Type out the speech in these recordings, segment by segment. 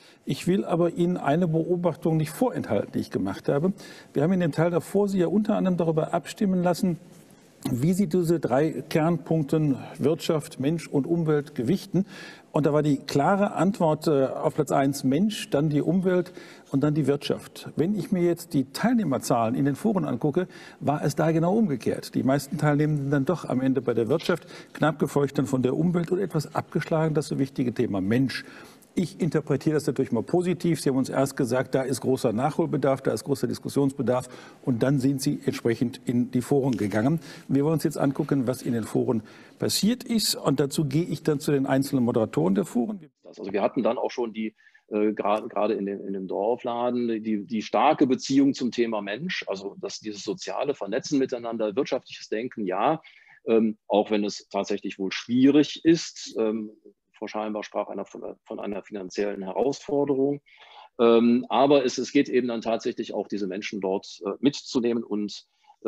Ich will aber Ihnen eine Beobachtung nicht vorenthalten, die ich gemacht habe. Wir haben in dem Teil davor Sie ja unter anderem darüber abstimmen lassen, wie Sie diese drei Kernpunkte Wirtschaft, Mensch und Umwelt gewichten. Und da war die klare Antwort auf Platz 1 Mensch, dann die Umwelt und dann die Wirtschaft. Wenn ich mir jetzt die Teilnehmerzahlen in den Foren angucke, war es da genau umgekehrt. Die meisten Teilnehmenden dann doch am Ende bei der Wirtschaft, knapp gefolgt dann von der Umwelt und etwas abgeschlagen das so wichtige Thema Mensch. Ich interpretiere das natürlich mal positiv. Sie haben uns erst gesagt, da ist großer Nachholbedarf, da ist großer Diskussionsbedarf. Und dann sind Sie entsprechend in die Foren gegangen. Wir wollen uns jetzt angucken, was in den Foren passiert ist. Und dazu gehe ich dann zu den einzelnen Moderatoren der Foren. Also wir hatten dann auch schon die, gerade in dem Dorfladen, die starke Beziehung zum Thema Mensch. Also dieses soziale Vernetzen miteinander, wirtschaftliches Denken, ja. Auch wenn es tatsächlich wohl schwierig ist. Frau Schallenbach sprach von einer finanziellen Herausforderung. Aber es geht eben dann tatsächlich auch, diese Menschen dort mitzunehmen und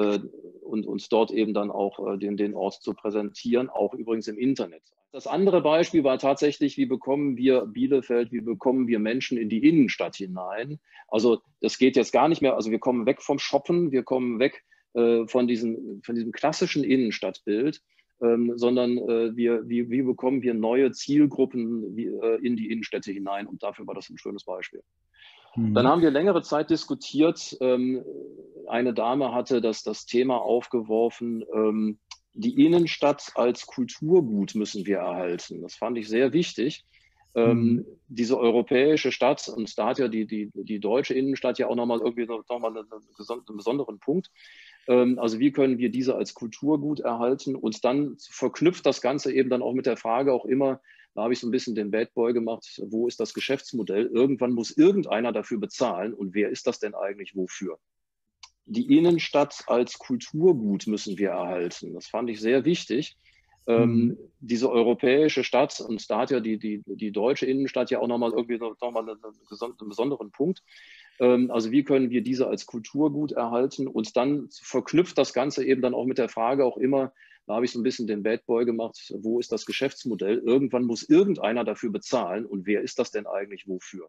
dort eben dann auch den Ort zu präsentieren, auch übrigens im Internet. Das andere Beispiel war tatsächlich, wie bekommen wir Bielefeld, wie bekommen wir Menschen in die Innenstadt hinein? Also das geht jetzt gar nicht mehr, also wir kommen weg vom Shoppen, wir kommen weg von diesem klassischen Innenstadtbild, sondern wie bekommen wir neue Zielgruppen in die Innenstädte hinein, und dafür war das ein schönes Beispiel. Dann haben wir längere Zeit diskutiert. Eine Dame hatte das Thema aufgeworfen, die Innenstadt als Kulturgut müssen wir erhalten. Das fand ich sehr wichtig. Diese europäische Stadt, und da hat ja die deutsche Innenstadt ja auch nochmal einen besonderen Punkt. Also wie können wir diese als Kulturgut erhalten, und dann verknüpft das Ganze eben dann auch mit der Frage auch immer, da habe ich so ein bisschen den Bad Boy gemacht, wo ist das Geschäftsmodell? Irgendwann muss irgendeiner dafür bezahlen, und wer ist das denn eigentlich wofür? Die Innenstadt als Kulturgut müssen wir erhalten. Das fand ich sehr wichtig. Diese europäische Stadt, und da hat ja die deutsche Innenstadt ja auch nochmal einen besonderen Punkt. Also wie können wir diese als Kulturgut erhalten, und dann verknüpft das Ganze eben dann auch mit der Frage auch immer, da habe ich so ein bisschen den Bad Boy gemacht, wo ist das Geschäftsmodell? Irgendwann muss irgendeiner dafür bezahlen, und wer ist das denn eigentlich wofür?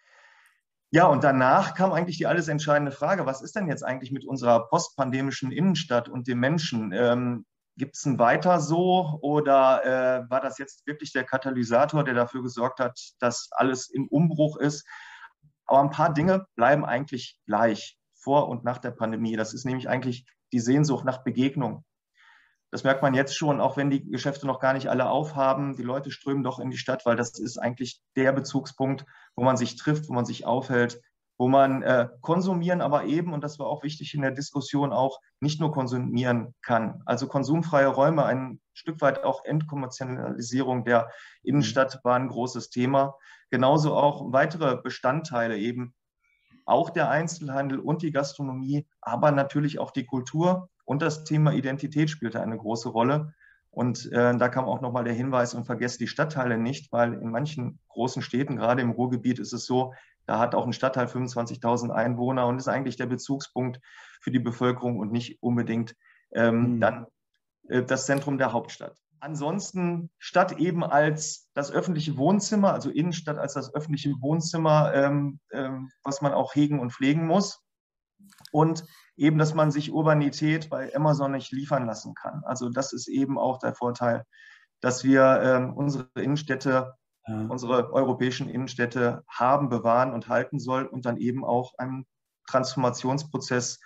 Ja, und danach kam eigentlich die alles entscheidende Frage, was ist denn jetzt eigentlich mit unserer postpandemischen Innenstadt und dem Menschen? Gibt es ein Weiter so, oder war das jetzt wirklich der Katalysator, der dafür gesorgt hat, dass alles im Umbruch ist? Aber ein paar Dinge bleiben eigentlich gleich vor und nach der Pandemie. Das ist nämlich eigentlich die Sehnsucht nach Begegnung. Das merkt man jetzt schon, auch wenn die Geschäfte noch gar nicht alle aufhaben. Die Leute strömen doch in die Stadt, weil das ist eigentlich der Bezugspunkt, wo man sich trifft, wo man sich aufhält, wo man konsumieren, aber eben, und das war auch wichtig in der Diskussion, auch nicht nur konsumieren kann. Also konsumfreie Räume, ein Stück weit auch Entkommerzialisierung der Innenstadt war ein großes Thema. Genauso auch weitere Bestandteile, eben auch der Einzelhandel und die Gastronomie, aber natürlich auch die Kultur, und das Thema Identität spielte eine große Rolle. Und da kam auch nochmal der Hinweis, und vergesst die Stadtteile nicht, weil in manchen großen Städten, gerade im Ruhrgebiet, ist es so, da hat auch ein Stadtteil 25.000 Einwohner und ist eigentlich der Bezugspunkt für die Bevölkerung und nicht unbedingt dann das Zentrum der Hauptstadt. Ansonsten Stadt eben als das öffentliche Wohnzimmer, also Innenstadt als das öffentliche Wohnzimmer, was man auch hegen und pflegen muss. Und eben, dass man sich Urbanität bei Amazon nicht liefern lassen kann. Also das ist eben auch der Vorteil, dass wir unsere Innenstädte, unsere europäischen Innenstädte haben, bewahren und halten soll, und dann eben auch einen Transformationsprozess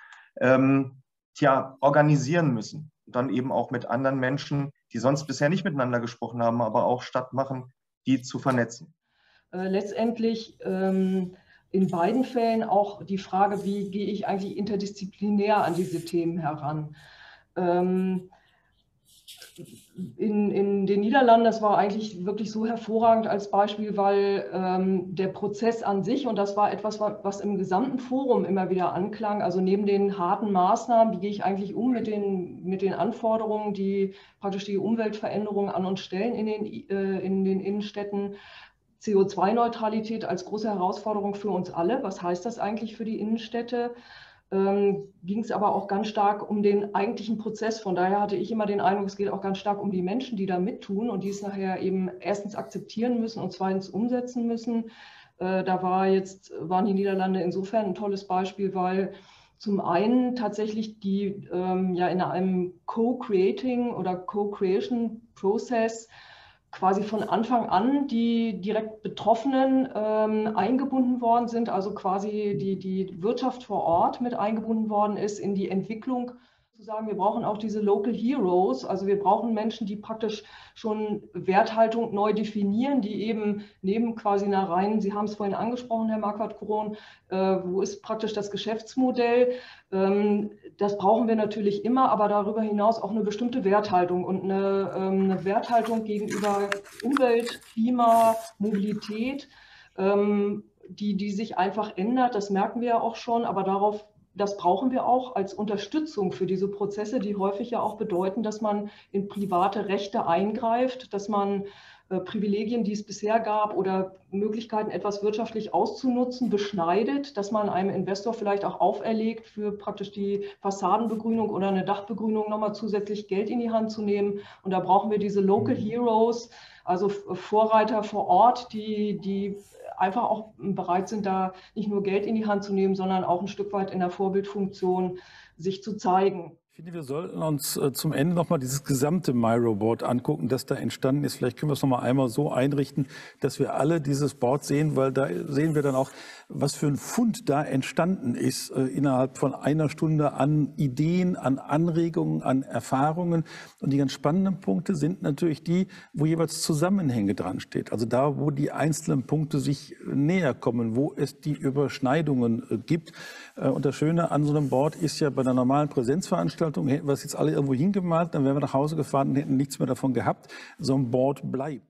organisieren müssen. Und dann eben auch mit anderen Menschen, die sonst bisher nicht miteinander gesprochen haben, aber auch Stadt machen, die zu vernetzen. Letztendlich in beiden Fällen auch die Frage, wie gehe ich eigentlich interdisziplinär an diese Themen heran. In den Niederlanden, das war eigentlich wirklich so hervorragend als Beispiel, weil der Prozess an sich, und das war etwas, was im gesamten Forum immer wieder anklang, also neben den harten Maßnahmen, wie gehe ich eigentlich um mit den Anforderungen, die praktisch die Umweltveränderungen an uns stellen in den Innenstädten, CO2-Neutralität als große Herausforderung für uns alle. Was heißt das eigentlich für die Innenstädte? Ging es aber auch ganz stark um den eigentlichen Prozess. Von daher hatte ich immer den Eindruck, es geht auch ganz stark um die Menschen, die da mittun und die es nachher eben erstens akzeptieren müssen und zweitens umsetzen müssen. Da waren die Niederlande insofern ein tolles Beispiel, weil zum einen tatsächlich die ja in einem Co-Creating oder Co-Creation-Prozess quasi von Anfang an die direkt Betroffenen eingebunden worden sind, also quasi die Wirtschaft vor Ort mit eingebunden worden ist in die Entwicklung. Zu sagen, wir brauchen auch diese Local Heroes, also wir brauchen Menschen, die praktisch schon Werthaltung neu definieren, die eben neben quasi einer reinen, Sie haben es vorhin angesprochen, Herr Marquardt-Kron, wo ist praktisch das Geschäftsmodell? Das brauchen wir natürlich immer, aber darüber hinaus auch eine bestimmte Werthaltung und eine Werthaltung gegenüber Umwelt, Klima, Mobilität, die sich einfach ändert. Das merken wir ja auch schon, aber das brauchen wir auch als Unterstützung für diese Prozesse, die häufig ja auch bedeuten, dass man in private Rechte eingreift, dass man Privilegien, die es bisher gab oder Möglichkeiten, etwas wirtschaftlich auszunutzen, beschneidet, dass man einem Investor vielleicht auch auferlegt, für praktisch die Fassadenbegrünung oder eine Dachbegrünung nochmal zusätzlich Geld in die Hand zu nehmen. Und da brauchen wir diese Local Heroes, also Vorreiter vor Ort, die einfach auch bereit sind, da nicht nur Geld in die Hand zu nehmen, sondern auch ein Stück weit in der Vorbildfunktion sich zu zeigen. Ich finde, wir sollten uns zum Ende nochmal dieses gesamte Miro-Board angucken, das da entstanden ist. Vielleicht können wir es nochmal einmal so einrichten, dass wir alle dieses Board sehen, weil da sehen wir dann auch, was für ein Fund da entstanden ist innerhalb von einer Stunde an Ideen, an Anregungen, an Erfahrungen. Und die ganz spannenden Punkte sind natürlich die, wo jeweils Zusammenhänge dran steht. Also da, wo die einzelnen Punkte sich näher kommen, wo es die Überschneidungen gibt. Und das Schöne an so einem Board ist ja, bei einer normalen Präsenzveranstaltung hätten wir es jetzt alle irgendwo hingemalt, dann wären wir nach Hause gefahren und hätten nichts mehr davon gehabt. So ein Board bleibt.